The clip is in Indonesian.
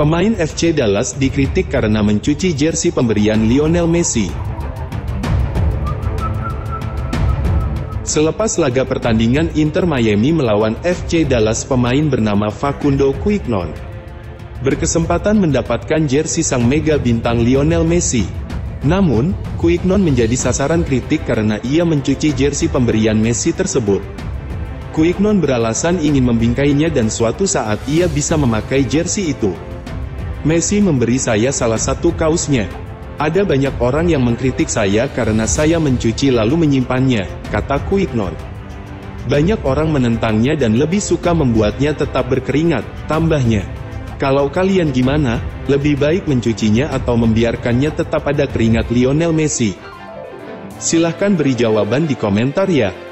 Pemain FC Dallas dikritik karena mencuci jersey pemberian Lionel Messi. Selepas laga pertandingan Inter Miami melawan FC Dallas, pemain bernama Facundo Quignón berkesempatan mendapatkan jersey sang mega bintang Lionel Messi. Namun, Quignón menjadi sasaran kritik karena ia mencuci jersey pemberian Messi tersebut. Quignón beralasan ingin membingkainya dan suatu saat ia bisa memakai jersey itu. Messi memberi saya salah satu kaosnya. Ada banyak orang yang mengkritik saya karena saya mencuci lalu menyimpannya, kata Quignón. Banyak orang menentangnya dan lebih suka membuatnya tetap berkeringat, tambahnya. Kalau kalian gimana, lebih baik mencucinya atau membiarkannya tetap ada keringat Lionel Messi? Silahkan beri jawaban di komentar ya.